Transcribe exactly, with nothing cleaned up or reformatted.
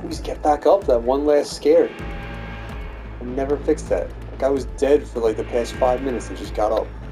just get back up that one last scare. I never fixed that. Like I was dead for like the past five minutes and just got up.